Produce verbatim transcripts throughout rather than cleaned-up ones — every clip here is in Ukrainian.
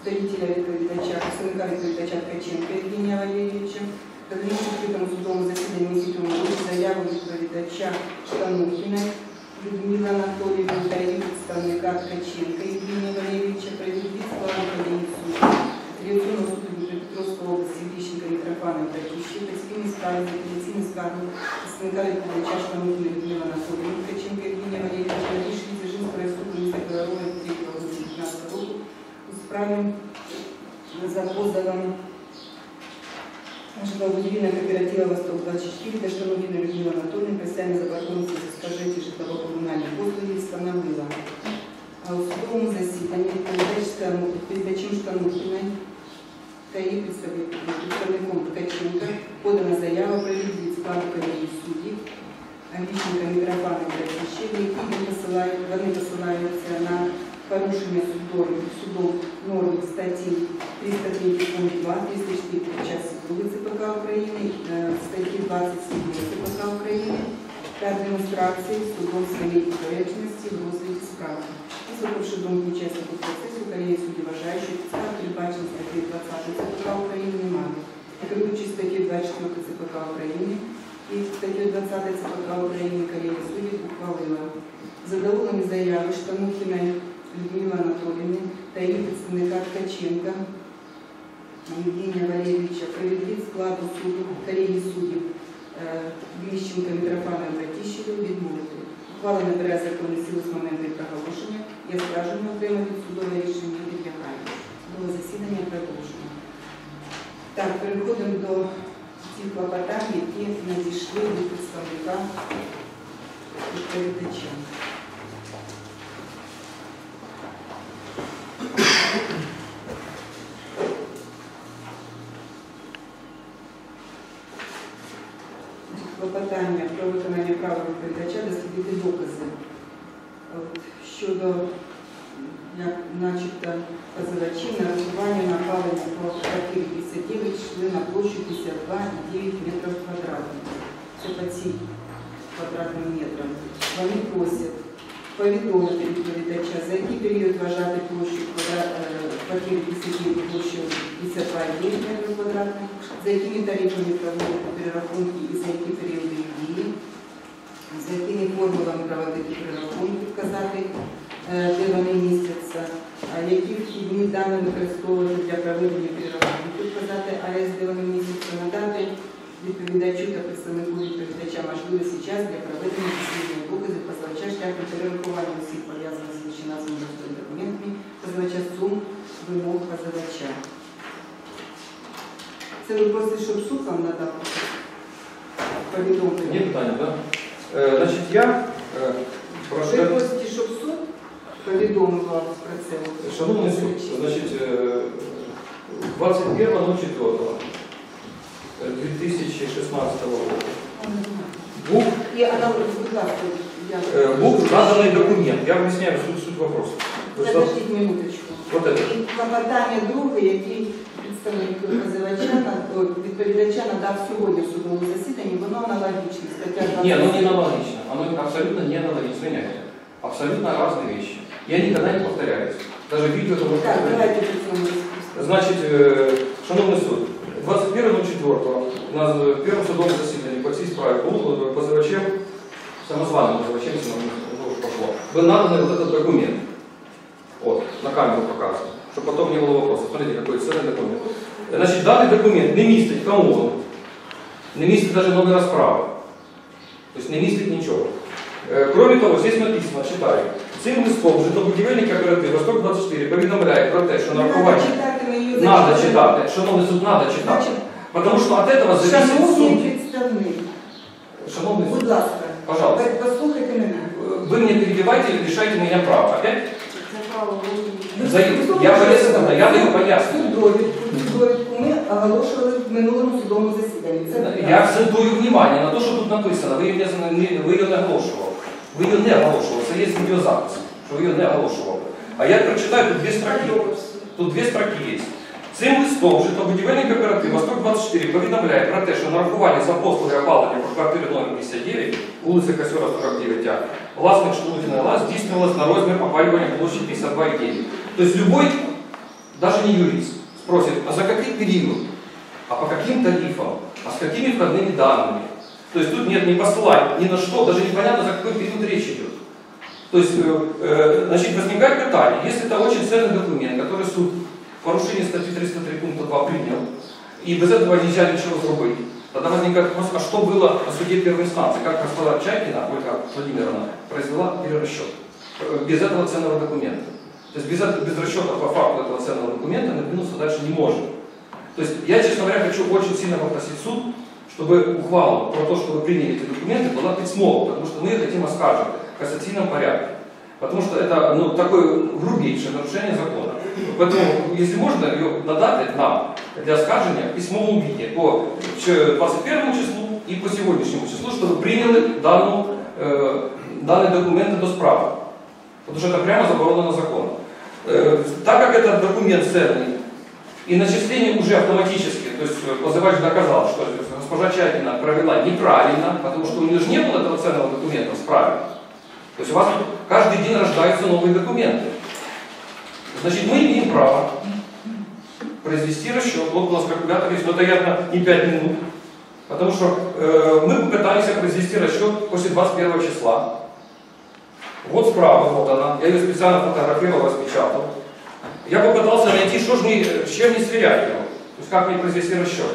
представителя відповідача, представника відповідача Ткаченка Євгенія Валерійовича, публічно відкритому судовому засіданні місяцькому заяву відповідача Штанухіна Людмили Анатоліївни та її представника Ткаченка Євгенія Валерійовича про відвід складу колії суду Апеляційного суду Дніпропетровської області Гліщенка Митрофана та Кіщі та спільні справи з апеляційним скаргом представника відповідача Штанухіна Людмили Анатоліївни Ткаченка Євгенія Валерійовича на рішення Дзержинського суду міста Кривого третього дві тисячі дев'ятнадцятого року у справі за позовом житлово-будівельного кооператива «Восток двадцять чотири» та Штанухіна Людмила Анатоліївна присягне заборгованості за спожиті житлово-комунальні послуги встановила. А у судовому засіданні відповідачем Штанухіної та її представником Ткаченка подана заява про відвід складу колегії суддів Гліщенка Митрофана та Кіщі, в якій вони посилаються на порушення судом норм статті триста три пункт два, триста чотири частини другої ЦПК України, статті двадцять сім ЦПК України та демонстрації судом своєї упередженості в розгляді справи. Вислухавши думку учасників процесу, колегія судді вважає, що підстав передбачено статті двадцять ЦПК України немає. Керуючи статті двадцять чотири ЦПК України і статтю двадцять ЦПК України, колегія судді ухвалила задоволені заяви Штанухіної Людмили Анатоліївни та її представника Ткаченка Євгенія Валерійовича про відвід складу суду колегії суддів Гліщенка Митрофана та Кіщі відмовити. Ухвала набирає законної сили з моменту її проголошення і оскарження окремо від судового рішення не підлягає. Судове засідання продовжено. Так, переходимо до тих клопотань, які надійшли від представника відповідача. Клопотання про виконання права відповідача дослідити докази щодо, як начебто, позивачів нарахування направлення по квартирі п'ятдесят дев'ять йшли на площу п'ятдесят два і дев'ять метрів квадратних. Це по цим квадратним метрам. Вони просять повідомити відповідача, за який період вважати площу квартири п'ятдесят дев'ять площу п'ятдесят два і дев'ять метрів квадратних, за якими тарифами проводити перерахунки і за які періоди їх дії, за якими формулами проводити перерахунки, вказати, де вони містяться, які вхідні дані використовувати для проведення перерахунків, вказати АЕС, де вони містяться, надати відповідачу та представнику відповідача можливості час для проведення дослідження доказів позивача шляхом перерахування усіх пов'язаних з вищеназваними документами позивача сум вимог позивача. Це ви просите, щоб суд вам надав повідомлення? Ні питання, так? Да? Е, значить, я е, прошу... Ви просите, щоб суд повідомив вам про це? Шановний суд, значить, двадцять першого ноль четвертого дві тисячі шістнадцятого року був, був наданий документ. Я об'ясняю суть, суть вопроса. Подождіть минуточку. Вот это. І клопотання друге, який представник позивача, відповідача надав сьогодні в судовому засіданні, воно аналогічне. Ні, оно не аналогично. Оно абсолютно не аналогично. Извиняйте. Абсолютно разные вещи. И они никогда не повторяются. Даже видео это может повторять. Значит, шановний суд, двадцять першого ноль четвертого у нас в первом судовом засіданні по цій справі був позивачем, самозванным позивачем, если уже пошло, был надан вот этот документ. Вот, на камеру показываю, чтобы потом не было вопросов. Смотрите, какой ценный документ. Значит, данный документ не містить кому, не містить даже номера справи. То есть не містить ничего. Кроме того, здесь написано, читаю, цим листом житлобудівельний кооператив «Восток двадцять чотири» повідомляє про те, що нарахування... Надо читати, шановний суд, надо читати. Потому что от этого зависит суд. Шановний представник, Шановний суд, будь ласка, пожалуйста. Послухайте мене. Вы мне перебиваете или лишаете меня права, опять? Це право. Я поясню, я даю пояснення. Довідку ми оголошували в минулому судовому засіданні. Я акцентую внимание на то, что тут написано. Ви її не оголошували. Ви її не оголошували. Це є відеозапис, що ви її не оголошували. А я прочитаю тут дві строки. Тут дві строки є. Цим листом житлобудівельний кооператив «Восток двадцять чотири» повідомляє про те, що нарахування за послуги опалення по квартирі номер п'ятдесят дев'ять, вулиця Косьора сорок дев'ять А, власник Штанухіна Ла здійснювалось на розмір опалювання площі п'ятдесят два і дев'ять. Тобто любой даже не юрист, спросит, а за какой период, а по каким тарифам, а с какими входными данными. То есть тут нет ни посылания, ни на что, даже непонятно, за какой период речь идет. То есть, э, значит, возникает питание, если это очень ценный документ, который суд в порушении статьи триста три пункта два принял, и без этого нельзя ничего сделать, тогда возникает вопрос, а что было на суде первой инстанции, как госпожа Чайкина, Ольга Владимировна, произвела перерасчет без этого ценного документа. То есть без, без расчета по факту этого ценного документа мы двинуться дальше не можем. То есть я, честно говоря, хочу очень сильно попросить суд, чтобы ухвала про то, что вы приняли эти документы, была письмовой, потому что мы хотим оскаржить в кассационном порядке. Потому что это ну, такое грубейшее нарушение закона. Поэтому, если можно, ее надать нам для оскаржения в письмовом виде по двадцать первому числу и по сегодняшнему числу, чтобы приняли данную, э, данные документы до справки. Потому что это прямо заборонено законом. Э, так как этот документ ценный, и начисление уже автоматически, то есть позывач доказал, что госпожа Чайкина провела неправильно, потому что у нее же не было этого ценного документа в справе. То есть у вас каждый день рождаются новые документы. Значит, мы имеем право произвести расчет. Вот у нас калькулятор есть, но это явно не пять минут. Потому что э, мы попытались произвести расчет после двадцать первого числа. Вот справа, вот она. Я ее специально фотографировал, распечатал. Я попытался найти, что же мне, с чем не сверять его. То есть как мне произвести расчет.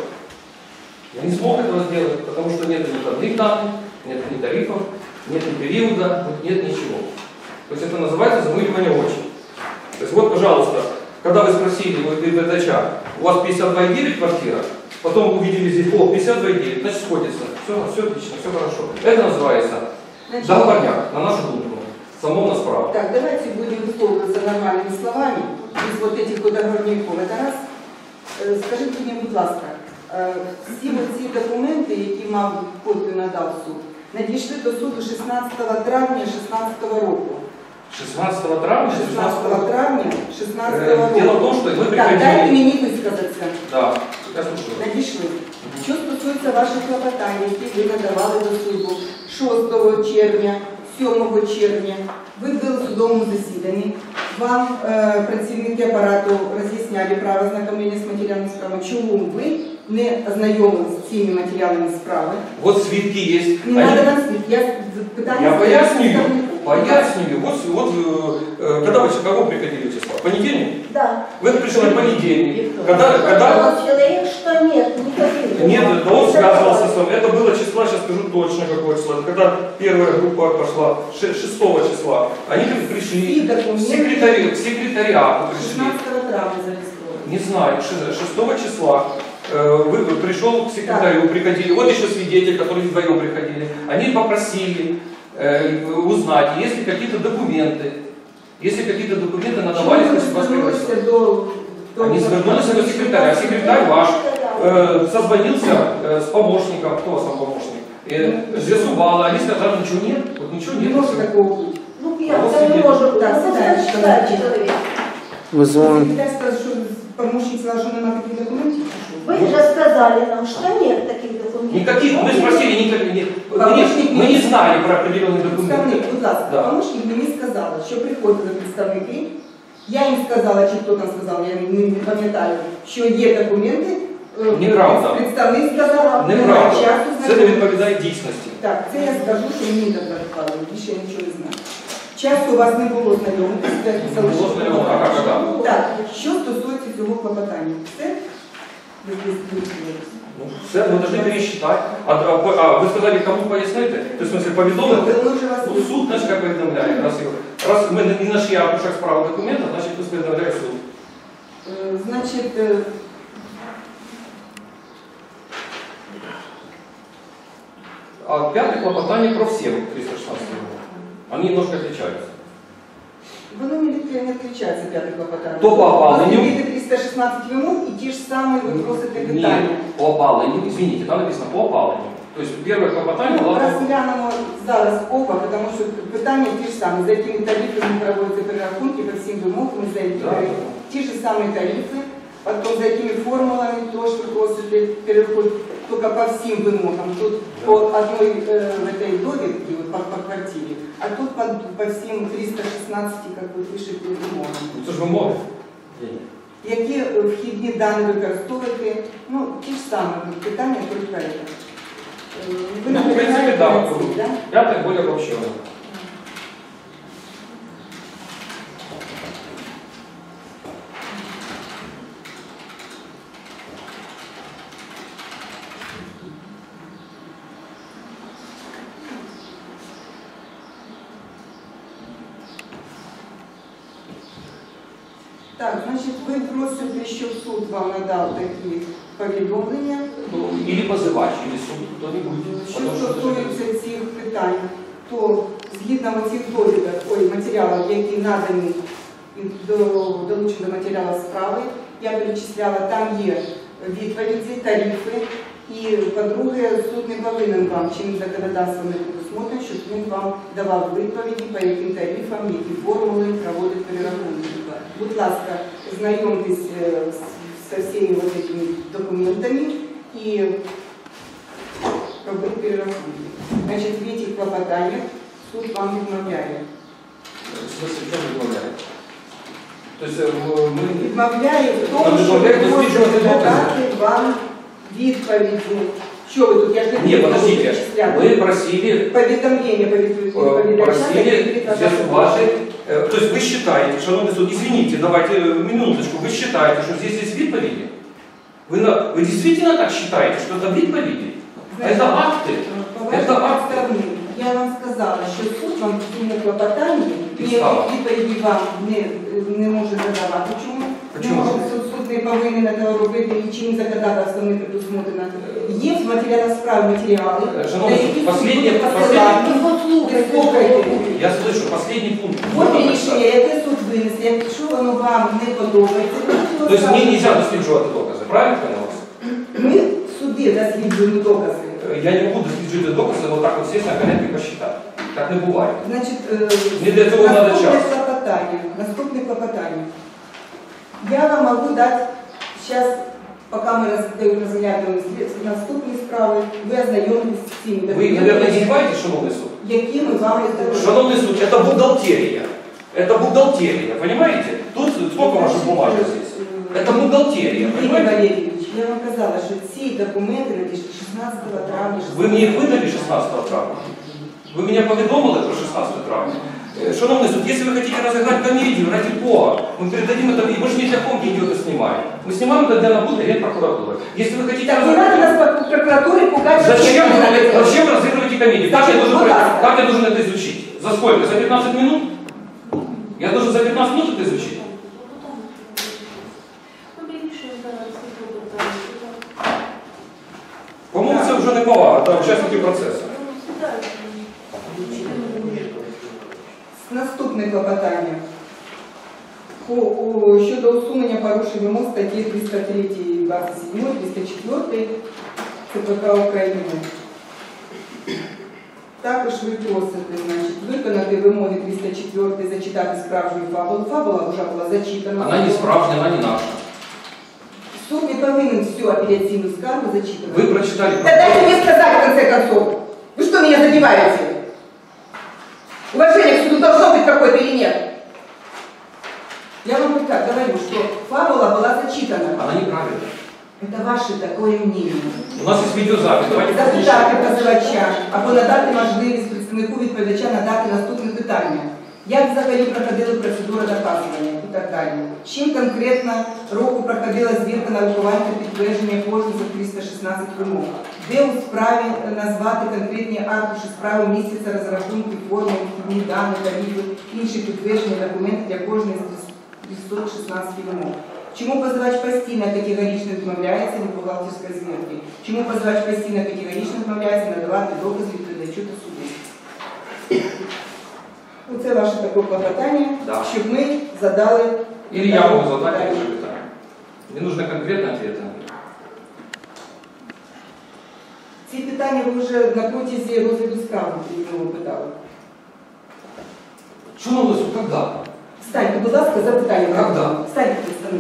Я не смог этого сделать, потому что нет ни входных данных, нет ни тарифов, нет ни периода, нет ничего. То есть это называется замыливание очи. То есть вот, пожалуйста, когда вы спросили у передача, у вас пятьдесят два и девять квартира, потом увидели здесь, о, пятьдесят два и девять, значит сходится. Все, все отлично, все хорошо. Это называется значит, договорняк, на нашу думку. Само на справа. Так, давайте будем высказываться нормальными словами, без вот этих вот договорников. Это раз. Скажіть мені, будь ласка, всі ці документи, які, мабуть, копію надав суд, надійшли до суду шістнадцятого травня шістнадцятого року. шістнадцятого травня? шістнадцятого травня шістнадцятого року. Дело в том, что вы приходили... Так, дайте мені висказатися. Да, я слушаю. Надійшли. Що стосується ваших клопотань, які ви надавали до суду шостого червня, сьомого червня, ви були в судовому засіданні, вам е, працівники апарату роз'ясняли право ознайомлення з матеріалами справи, чому ви не ознайомились з цими матеріалами справи. Вот свідки є. Не надо нам свідки. Я, я поясню, поясню. Вот, вот э, когда вы кого приходили в число? Понедельник? Да. Вы пришли в понедельник. Когда, когда... Человек, что нет, не ходил. Нет, да он связывался с вами. Это было число, сейчас скажу точно какое число. Когда первая группа пошла, шестого числа, они пришли к секретари, к секретариату. шестнадцатого травня зарегистрировали. Не знаю, шестого числа э, вы, пришел к секретарю, да. Приходили. Вот еще свидетель, которые вдвоем приходили. Они попросили э, узнать, есть ли какие-то документы. Если какие-то документы надавались, до... Они свернулись до секретаря. Секретарь ваш э, созвонился э, с помощником. Кто у вас там помощник? Э, Зесубала. Они сказали, ничего нет. Вот ничего нет. Не может такого. Ну, я не может. Так, всегда человек. Вы звоните. Секретарь сказал, что помощник сказал, что нема таких документов. Вы же сказали нам, что нет таких документов. Никаких. Мы спросили, никаких нет. Мы, мы не знали про определенные документы. Представник, будь ласка, да. Помощник мені сказала, що приходили представники. Я їм сказала, чи хто там сказав, я не, не пам'ятаю, що є документи. Неправда. Представник сказав, неправда. часу. Це не відповідає дійсності. Так, це я скажу, що мені так розказали, більше я нічого не знаю. Часу у вас не було знайомитися. Не було знайомитися, а як, а як? Так, що стосується цього клопотання? Все? Ну, все, мы должны пересчитать. А, а, а вы сказали, кому поясните? То есть, в смысле, поведомити? Ну, суд, значит, как поведомляет. Раз, раз мы не нашли аркушах справа документа, значит, пусть поведомляет суд. Значит, а пятое клопотание про все триста шестнадцать. Они немножко отличаются. Воно не отличается, пятое клопотание. То по опалению. Воно триста шестнадцать вимог и те же самые вопросы для питания. Нет, по опалению, извините, там написано по опалению. То есть первое клопотание Ну, было... розглянемо зараз оба, тому що питання ті ж самі, за якими тарифами проводяться перерахунки по всім вимогам, за які Да. ті ж самі тарифи, потім за якими формулами теж ви просите перерахунок, тільки по всім вимогам. Тут по одной э, в этой довідці, вот, по, по квартире, а тут по, по всім триста шестнадцать, как вы пишете, вимогам. Это же вымоги. Які вхідні дані використовувати, ну, ті ж самі питання, тільки про це. Ви Ну, в принципе, наполягаєте да. на цій, да? Я так более обобщенно. Так, значить, ви просите, щоб суд вам надав такі повідомлення. Ну, или позывач, или суд, кто-нибудь. Що Потому что- стосується цих питань, то згідно цих довідок, ой, матеріалів, які надані і до долучені до матеріалу справи, я перечисляла, там є відповіді, тарифи, і, по-друге, суд не повинен вам, чим законодавством не предусмотрено, щоб він вам давав відповіді, по яким тарифам, які формули проводить перерахунки. Будь ласка, знайомтесь е, з- со всеми вот этими документами і робити перерахунки. Значить, в этих клопотаннях суд вам відмовляє. В смысле, в чем відмовляє? То есть э, мы... Відмовляє в тому, Нам що відмовляє ви досліджувати можете докази? надати вам відповіді. Що ви тут? Я ж не Не, буду подождите, перечисляти. вы просили, Повідомлення по э, відповідачам. просили взять ваши, э, то есть вы считаете, шановный суд, извините, давайте э, минуточку, вы считаете, что здесь есть відповіді? Вы, на, вы действительно так считаете, что это відповіді? Это акты. По Это вашій акти. стороні, я вам сказала, що суд вам в цьому клопотанні Підстава. ніяких відповіді вам не, не може надавати. Чому? Почему? Тому що суд, суд не повинен цього робити і чим законодавством не предусмотрено. Є в матеріалах справи матеріали, Шановний на суд, які суд последнє- буде последнє- посилати. Ви слухайте. Я слышу, последний пункт. От Можно рішення, прочитать? яке суд винесе, якщо воно вам не подобається, то То есть мне нельзя досліджувати докази, правильно я понял вас? ми в суді досліджуємо докази. Я не буду досліджувати докази, вот так вот сесть на коленки и посчитать. Так не буває. Значить, Мені для цього треба наступне час. клопотання. Наступне клопотання. Я вам можу дати, зараз, поки ми роз- розглядаємо слід- наступні справи, ви ознайомитесь з цими Ви, наверное, документами, издеваетесь, шановний суд? які ми вам роздали. Шановний суд, это бухгалтерия. Это бухгалтерия, понимаете? Тут сколько ваших бумажек здесь? Это бухгалтерия, Ігор понимаете? Валерійович, я вам казала, що ці документи надійшли шістнадцятого травня. Ви мені їх видали шестнадцатого травня? Ви мене повідомили про шестнадцатого травня? Э, Шановный суд, если вы хотите разыграть комедию, ради Бога, мы передадим это, мы же не для ком деньги это снимаем. Мы снимаем это для набута Генпрокуратуры. Если вы хотите Так не надо нас по прокуратуре пугать. Зачем, что вы- это- зачем вы разыгрываете комедию? Как я, должен, Ну, да. как я должен это изучить? За сколько? За пятнадцать минут? Я должен за пятнадцать минут это изучить? По-моему, це вже не повага, це учасники процесу. Наступне клопотання. По- о, Щодо усунення порушень вимог статті триста три, двадцять сім, триста чотири ЦПК України. Також ви просите, значить, виконати вимоги триста чотири, зачитати справжню фабулу. Фабула вже була зачитана. Вона не справжня, вона не наша. Суд не повинен всю апеляційну скаргу зачитувати. Вы прочитали... Да дайте мне сказать, в конце концов. Вы что, меня задеваете? Уважение к суду должно быть какое-то или нет? Я вам вот так говорю, что фабула была зачитана. Она неправильная. Это ваше такое мнение. У нас есть видеозапис, давайте Запитати послушаем. позивача або надати можливість представнику відповідача надати наступне питання. Як взагалі проходила процедура доказування і так далі? Чим конкретно року проходила звірка нарахування та підтвердження кожної за триста шістнадцять вимог? Де у справі назвати конкретні аркуші справи місяця розрахунки, форми, вхідні дані, тарифи, інші підтвердження документів для кожної з триста шістнадцяти вимог? Чому позивач постійно категорично відмовляється від бухгалтерської звірки? Чому позивач постійно категорично відмовляється надавати докази відповідачу та суду? Оце ваше таке клопотання, Да. щоб ми задали... Или я могу задать это же питание. Мне нужно конкретно ответ на них. Ці питання ви вже на протязі розгляду справи його питали. Шановный суд, когда? Встаньте, будь ласка, запитання. Когда? Встаньте, представник.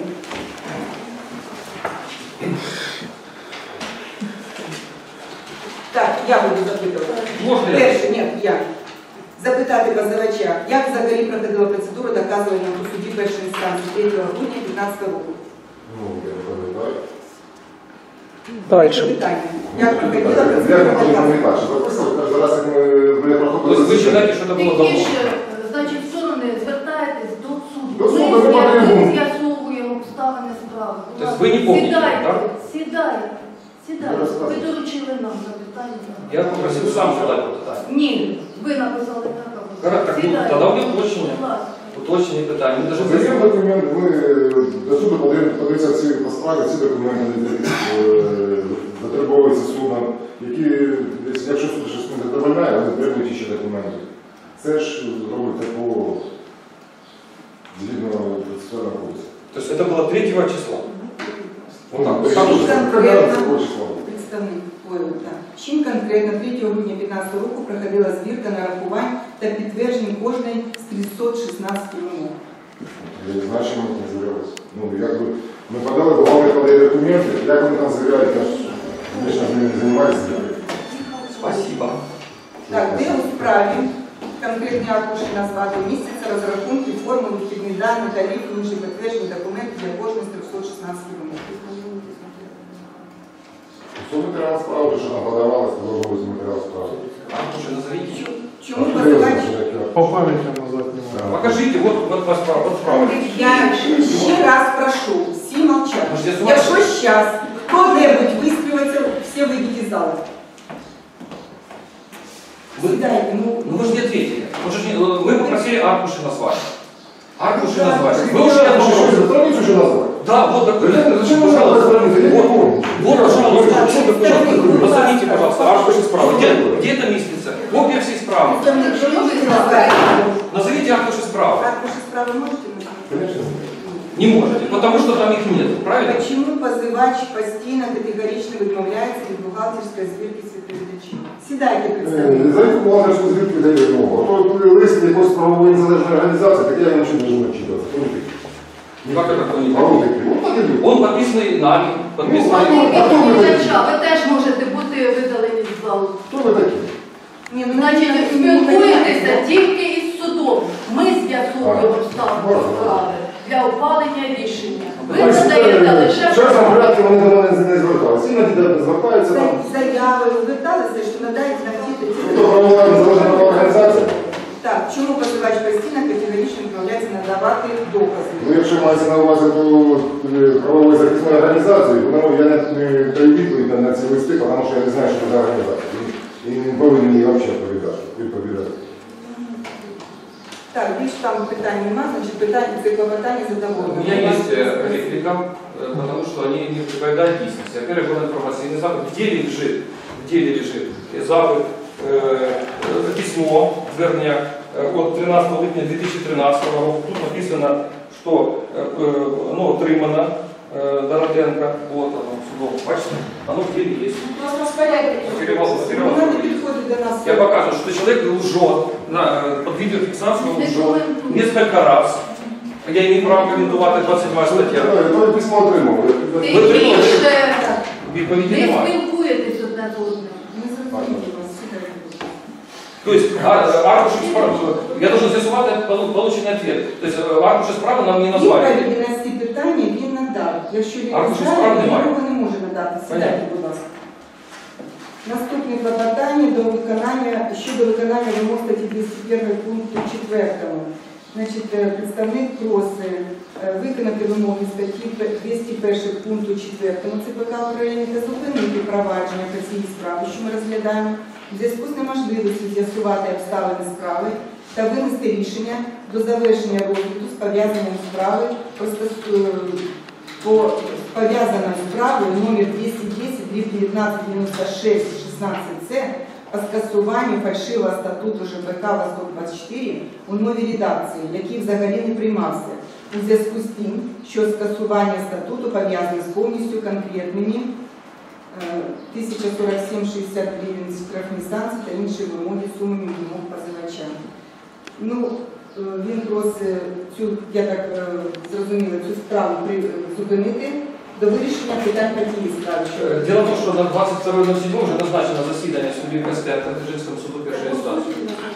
Так, я буду запитувати. Можно я? Перше, ні, я. Запитати позивача, як взагалі проходила процедура доказування у суді першої інстанції третього грудня дві тисячі п'ятнадцятого року. Ну, я не пам'ятаю. Дальше. Питання. Як проходила Я не процедура можу наказу? пам'ятати, що записували, кожен раз, як ми біля То есть проходили вы считаете, что это было давно? Тихіше, значить, в суду не звертайтесь до суду. До суду, Ми ми з'я- потребуємо. ми з'ясовуємо обставини справи. Будь Тобто ласка, ви не помните, сідайте, так? сідайте, сідайте. Ви розказуєте. Ви доручили нам запитання. Я попросил сам задать вот это. Ні, ви написали так, а ви. Хорошо, так, ну, Сідайте. тогда у меня уточнение. Будь ласка. Уточнение питання. Ми даже Задаємо документи, ми до суду подаємо, подаються всі по справі, всі документи е, затребовуються судом, які, якщо суд щось не задовольняє, вони требують ще документи. Це ж робиться по згідно процесуального кодексу. То есть это было третьего числа. Вот так. Чим Как вы- конкретно число? Представник ой, так. Чим конкретно третього грудня п'ятнадцятого року проходила збірка нарахувань та підтверджень кожної з трьохсот шістнадцяти вимог? Я не знаю, чим вони звірялися. Ну, якби ми подали, головне подає документи, як вони там звіряють, я ж, звісно, не займаюся. Спасибо. Так, де у справі конкретні аркуші назвати місяця, розрахунки, форми, вихідні дані, тарифи, інші підтверджені документи для кожної з трьохсот шістнадцяти вимог. Що матеріал справи, що там подавалося, то було матеріал справи. А, слушай, назовите. Чому позивач? По памяти назвать не могу. Покажите, вот, вот, вот справа. Вот справа. Я ще раз прошу, всі мовчать. Може, я з вами- Якщо зараз хто-небудь виспівається, всі вийдіть із залу. Вы- Сідайте, ну, Ну вы же не ответили. Мы, же не- мы попросили аркуши назвать. Аркуши Да, назвать. Ви Вы вже уже що, отошли. страницю ще назвати? Да, вот документ. Зачем ви назвали страницю? Я не помню. Вот, пожалуйста, Да, что вы, да, пожалуйста, да, назовите, да. пожалуйста, аркуши справа. Где, где это местится? Копия всей справы. представник, ви можете назвати? Назовите аркуши справа. Аркуші справи можете назвати? Конечно. Не можете, потому что там их нет, правильно? Почему позивач постійно категорично відмовляється від бухгалтерської звірки світовідачів? Сідайте, представник. За яку бухгалтерську звідки дає мова? То коли лист якоїсь правової незалежної організації, так я нічого не можу читати. Хто ви такі? Как это кто не А ви такой? такі? Ну, так і ви. Он подписанный нами, подписанный... Пане А хто ви такі? відповідача, ви теж можете бути видалені з залу. Хто ви такі? Ні, ну, Значить, ну, спілкуєтеся ну, тільки із судом. Ми з'ясовуємо обставини Можна. справи для ухвалення рішення. Ви Бачите, надаєте лише в часному порядку вони до мене не зверталися. Іноді звертаються там. За- Заяви зверталися, що надають на діти. То правова незалежна організація. Так, чому позивач постійно категорично відмовляється надавати докази? Ну, якщо мається на увазі до е, правової захисної організації, то ну, я не, не даю відповідь на- на ці листи, тому що я не знаю, що це за організація. І, і не повинен її взагалі відповідати. відповідати. Так, більш там питань немає, значить питання, це клопотання У задоволено. меня есть э, реплика, э, потому что они не відповідають дійсності. Во-первых, был информационный запад, в деле лежит, в деле лежит запад, э, э, письмо, вернее, э, от тринадцатого липня две тысячи тринадцатого года. Тут написано, что э, э, ну, отримано э, Дороденко, вот оно, судом, бачите, оно в деле есть. Перевод, Ну, перевод. надо підходити до нас. Я показываю, что человек лжет, на, э, под видеофиксацию он лжет несколько раз. Я имею право комментувати двадцять восьма стаття. То письмо отримав. Тихіше, Відповіді не немає. спілкуєтесь одне з одним. Ми зрозуміли вас, сідайте. То есть а- аркуш справи, я должен з'ясувати полу- получений ответ. То есть э, аркуш справи нам не назвали. Відповіді на ці питання він надав. Якщо він А не ви ж знає, справи він немає? його не може надати. Сідайте, Понятно. будь ласка. Наступне клопотання до виконання, щодо виконання вимог статті двісті першої пункту четвертого. Значить, е, представник просить е, виконати вимоги статті двісті першої пункту четвертого ЦПК України та зупинити провадження по цій справі, що ми розглядаємо, в зв'язку з неможливістю з'ясувати обставини справи та винести рішення до завершення розгляду з пов'язанням справи про стосу- по пов'язаною справою номер двісті десять дев'ятнадцять дев'яносто шість шістнадцять С по скасуванню фальшивого статуту ЖБК «Восток двадцять чотири» у новій редакції, який взагалі не приймався, у зв'язку з тим, що скасування статуту пов'язане з повністю конкретними е, тисяча сорок сім шістдесят гривень штрафні санкції та інші вимоги сумами вимог позивача. Ну, е, він просить цю, я так е, зрозуміла, цю справу при- зупинити до вирішення питань по тій справі. що- Э, Дело в том, что на двадцать второе ноль седьмое уже назначено засідання судді Костенка в Дзержинському суду першої інстанції.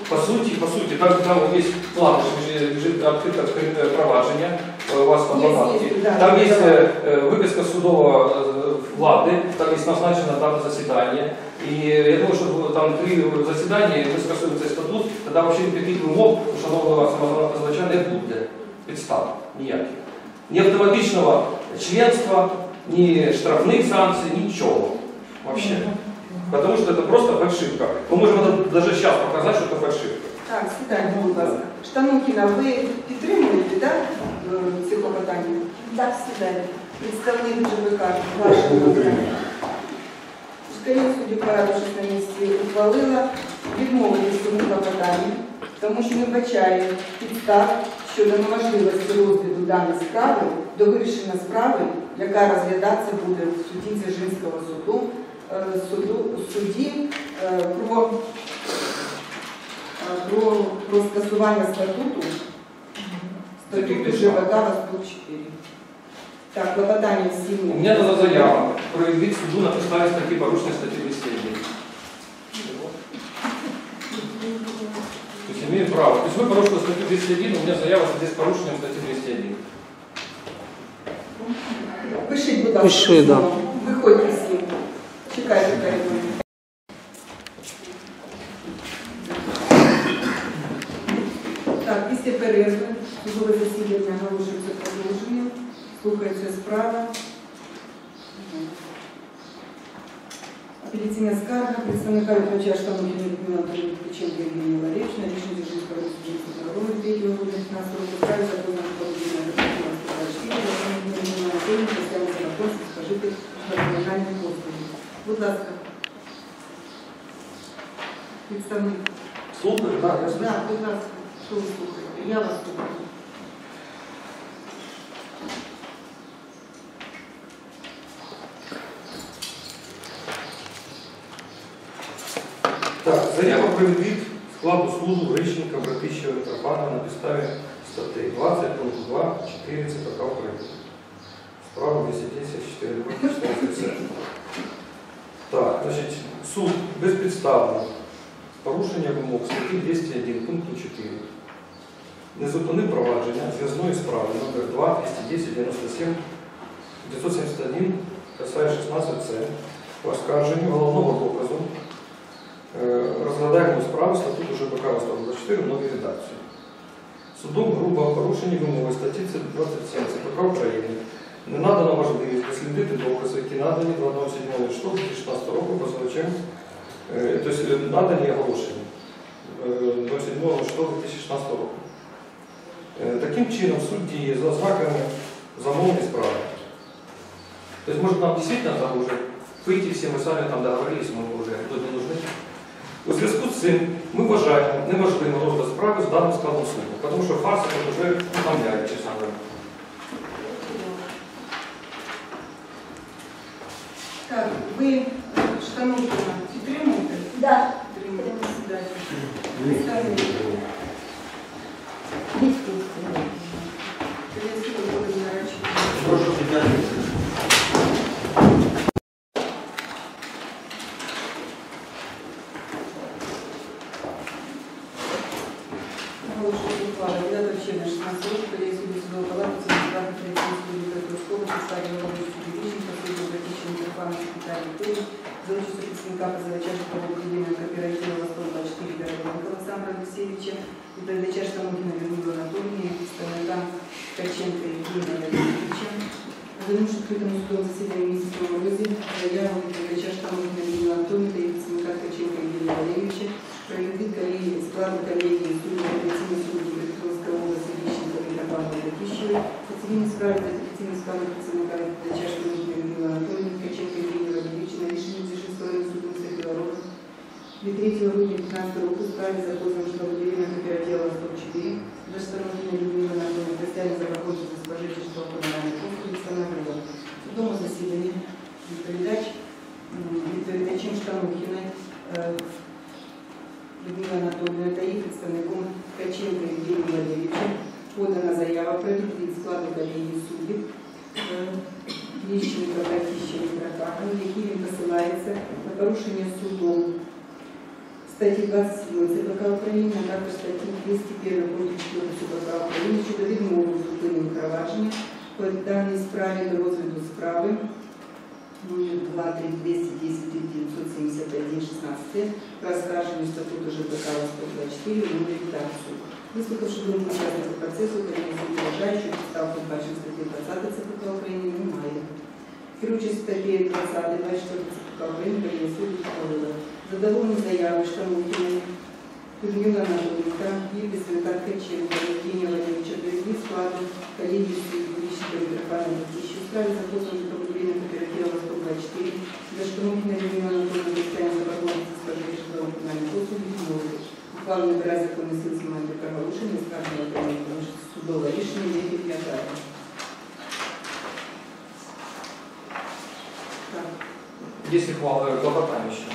По суті, по суті, там, там є план, лежить відкрите провадження у вас в Є, Бабатці. є, да, Там да, є да. е, виписка судової влади, там є назначена дата засідання. І я думаю, що там три засідання, і ми скасуємо цей статут, тоді взагалі ніяких вимог у шановного самознача не буде підстав ніяких. Ні автоматичного членства, ні штрафних санкцій, нічого. Вообще. Потому что это просто фальшивка. Мы можем это даже сейчас показать, что это фальшивка. Так, сідайте, будь ласка. Штанукіна, ви підтримуєте, так, ці клопотання? Так, сідайте. Представник ЖБК, ваше клопотання. Шкалів суддів порадившись на місці, ухвалила відмовитись цьому клопотанню, тому що не вбачає підстав щодо неможливості розгляду даної справи до вирішення справи, яка розглядатися буде в суді Дзержинського суду, е, суду суді е, про, е, про, про скасування статуту статуту ЖБК Восток чотири. Так, клопотання всі. У меня тогда заява проявить суду на підставі статті порушення статті двести один. То есть имею право. То есть вы порушили статью двести один, у меня заява здесь с порушением статьи двести один. Пишіть, будь ласка. Пиши, да. Виходьте всі. Чекайте передумі. Так, після перерви судове засідання оголошується продовженням. Слухається справа. Апеляційна скарга представника виконавча Штанухіна Людмила Анатолійовна Ткаченка Євгенія Валерійовича на рішення Дзержинського суду народу третього грудня п'ятнадцятого року справі законом про об'єднання закону Людмила Анатолійовна поставила законність спожити національні послуги. Будь ласка. Представник. Слухаю, да, я слушаю. Да, будь ласка. Що ви слухаєте? Я вас слухаю. Так, заява про відвід складу службу Грищенка, Братищева, Тропана на підставі статей двадцять, пункт два, чотири ЦПК України. Справа двісті десять, чотири, чотирнадцять. Так, значить, суд безпідставно з порушення вимог статті двісті один, пункту чотири. Не зупинив провадження зв'язної справи номер два, двісті десять, дев'яносто сім, дев'ятсот сімдесят один, касає шістнадцять С по оскарженню головного доказу розглядаємо справу статуту ЖБК Восток двадцять чотири в новій редакції. Судом грубо порушені вимоги статті двадцять сім ЦПК України не надано можливість дослідити докази, які надані двадцять сьомого листопада дві тисячі шістнадцятого року позивачем, тобто надані і оголошені двадцять сьомого листопада дві тисячі шістнадцятого року. Таким чином суд діє за ознаками замовної справи. Тобто, может, нам действительно там уже выйти, все мы сами там договорились, мы уже тут не нужны. У зв'язку з цим ми вважаємо неможливим розгляд справи з даним складом суду, тому що фарс це вже утомляє, чесно говоря. Так, ви Штанухіна підтримуєте? Да. Підтримуєте. Сідайте. Представник. Прошу сідати. Оголошую ухвалу. дев'ятого червня шістнадцятого року Колії суду судової палати це справи Третьої Дніпропетровського поставили голову суду Віщенка, суду Братищенка, Тропана, секретаря Києва, за участю представника позивача житлового управління кооперативу Восток двадцять чотири Даровенка Олександра Олексійовича і передача Штанухіна Людмила Анатолійовна і представника Ткаченка Євгенія Валерійовича. Винувши відкритому судовому засіданні місяцевого розгляду заяву від передача Штанухіна Людмила Анатолійовна та і представника Ткаченка Євгенія Валерійовича про відвід колії складу колегії суду апеляційного суду Дніпропетровської області Віщенка і Тропана Братищева по цивільній справі та апеляційній справі представника передача Штанухіна Людмила Анатолійовна Ткаченка Євгенія Валерійовича на рішення Дзержинського районного суду міста року від третього грудня п'ятнадцятого року в справі за позовом житлово-будівельного кооперативу «Восток чотири» до Штанухіна Людмила Анатолійовна присягли за проходження за спожиття житлово-комунальних послуг встановлено. В судовому засіданні відповідач відповідачем Штанухіна Людмила Анатолійовна та їх представником Ткаченка Євгенія Валерійовича подана заява про відвід складу колегії суддів Віщенка, Братищева і Тропана, в якій він посилається на порушення судом статті двадцять сім ЦПК України, а також статті двісті один пункту чотири ЦПК України щодо відмови з зупинення провадження по даній справі до розгляду справи номер два три двісті десять дев'ятсот сімдесят один шістнадцять про оскарження статуту ЖКХ сто двадцять чотири в новій редакції. Вислухавши думку учасників процесу, Український вважає, що підстав передбачених статті двадцять ЦПК України немає. Керуючись статтею двадцять двадцять четвертої ЦПК України, Україна суд ухвалила задоволені заяви Штанухіної, Людмила Анатолійка, Євгена Свята Ткаченка, Евгения Валерьевича до її складу коллегии юридического Митрофана Летища в справе за позовом пробуждения кооператива сто двадцать четыре за Штанухиной Людмила Анатольевна представлена заборгованности скажения житлового коммунального послуги відмови. Ухвалу набирає законний сил Сіманти Проголошення і скарження отримання судового рішення не підлягає. Если клопотание еще.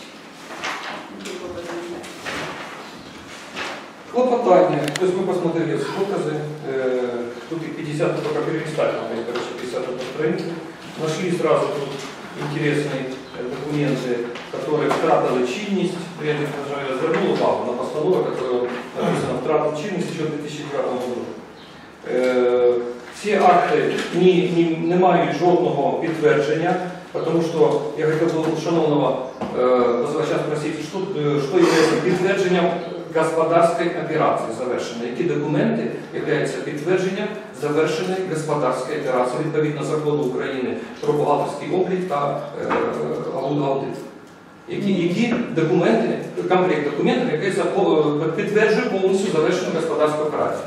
Клопотание. То есть мы посмотрели доказы. Э, тут их пятьдесят, только перелистать надо, короче, пятьдесят по странице. Нашли сразу тут интересные документы, которые втратили чинность. Я даже развернул увагу на постанову, которая написана «Втратил чинность» еще в две тысячи девятом году. Э, Ці акти не, не, не мають жодного підтвердження, потому что я хотел бы у шановного э, позывача спросить, что, э, что является підтвердженням господарської операції завершеної, які документи являються підтвердженням завершеної господарської операції відповідно закону України про бухгалтерський облік та е, аудит. Які, які документи, комплект документів, який підтверджує повністю завершену господарську операцію.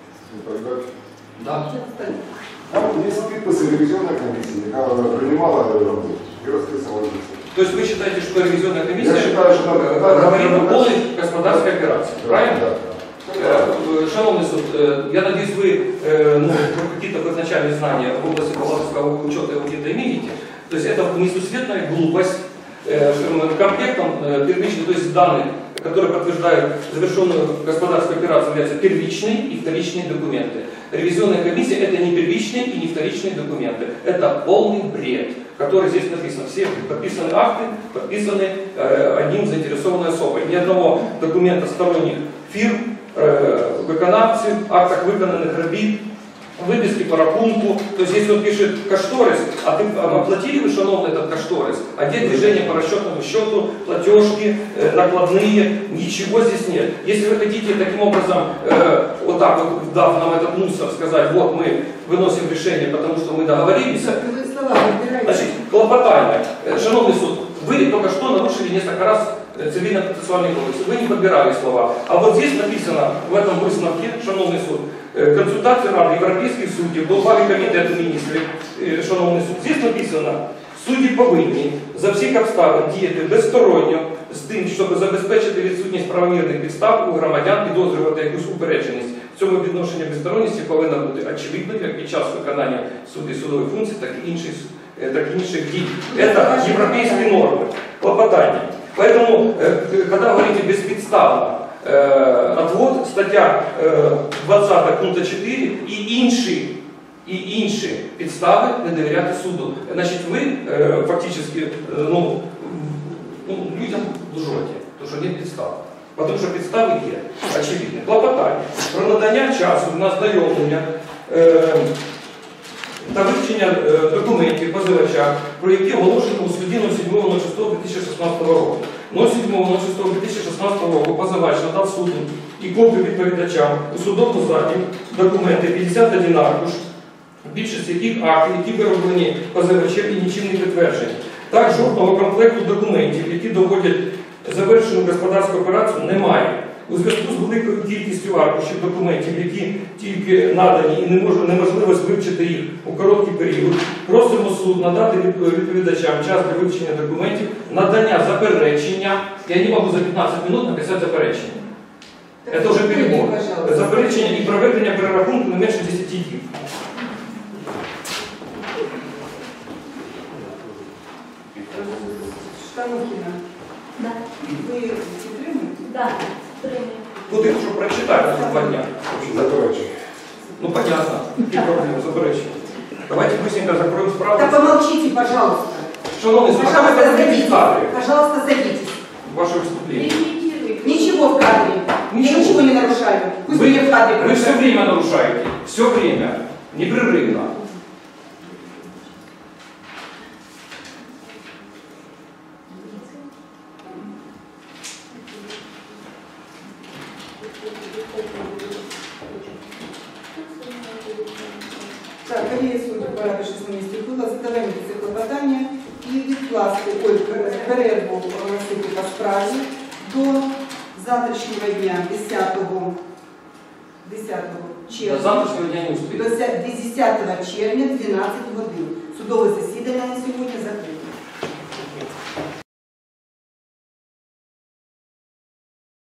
Да. Там є підписи ревізійної комісії, яка приймала роботу і розписувала. То есть вы считаете, что ревизионная комиссия Я считаю, что там, э, да, говорит да, о да, полной господарской операции, Да, правильно? да. Э, Шановный суд, э, я надеюсь, вы э, ну, какие-то изначальные знания в области бухгалтерского учета и аудита имеете. То есть это несусветная глупость э, комплектом э, первичных, то есть данных, которые подтверждают завершенную господарскую операцию, являются первичные и вторичные документы. Ревизионная комиссия – это не первичные и не вторичные документы. Это полный бред, который здесь написан. Все подписаны акты, подписаны э, одним заинтересованной особой. Ни одного документа сторонних фирм, э, виконавців, актах виконаних робіт, выписки по рахунку. То есть если он пишет кошторис, а ты оплатили вы, шановный, этот кошторис, а где движение по расчетному счету, платежки, э, накладные, ничего здесь нет. Если вы хотите таким образом, э, вот так вот, дав нам этот мусор, сказать, вот мы выносим решение, потому что мы договорились, значит, клопотание. Шановный суд, вы только что нарушили несколько раз цивильно-процессуальный кодекс. Вы не подбирали слова. А вот здесь написано, в этом высновке, шановный суд, консультація Ради Європейських суддів до глави Комітету міністрів, шановний суд, здесь написано, судді повинні за всіх обставин діяти безсторонньо з тим, щоб забезпечити відсутність правомірних підстав у громадян підозрювати якусь упередженість. В цьому відношенні безсторонності повинна бути очевидною як під час виконання суду і судових функцій, так і інших, так і інших дій. Це європейські норми, клопотання. Поэтому, когда говорите беспідставно, отвод, стаття двадцять пункта чотири і інші, і інші підстави не довіряти суду. Значить, ви фактично ну, ну, людям лжете, тому що нет підстав. Тому що підстави є, очевидні. Клопотання про надання часу на ознайомлення та вивчення документів позивача, про які оголошено у суді сьомого шостого дві тисячі шістнадцятого року. сьомого шостого дві тисячі шістнадцятого року позивач надав суду і копію відповідачам у судовому залі документи п'ятдесят один аркуш, більшість яких актів, які вироблені позивачем і нічим не підтверджені. Так, жодного комплекту документів, які доводять завершену господарську операцію, немає. У зв'язку з великою кількістю аркушів документів, які тільки надані і неможливість вивчити їх у короткий період, просимо суд надати відповідачам час для вивчення документів, надання заперечення. Я не можу за п'ятнадцять минут написати заперечення. Це вже перебор. Заперечення і проведення перерахунку не менше десяти днів. Штанухіна, Да. ви підтримуєте? Да. Пример. Тут їх що прочитати за два дня. Заперечення. Ну понятно, які проблеми, заперечення. Давайте быстренько закроем справу. Да помолчите, пожалуйста. Шановний, Пожалуйста, слухайте садитесь. детали Пожалуйста, садитесь. вашего выступления. ничего в кадре. Я Ничего. ничего не нарушаю. Пусть Вы, мне в кадре вы все просто. время нарушаете. Все время. Непрерывно. Так, колія суду порядку шість місяців було задовольнити це клопотання і відкласти, ой, перерву оголосити по справі до завтрашнього дня, десятого До червня, завтрашнего дня не до успею. десятого червня, дванадцять годин. Судове засідання на сьогодні закрите.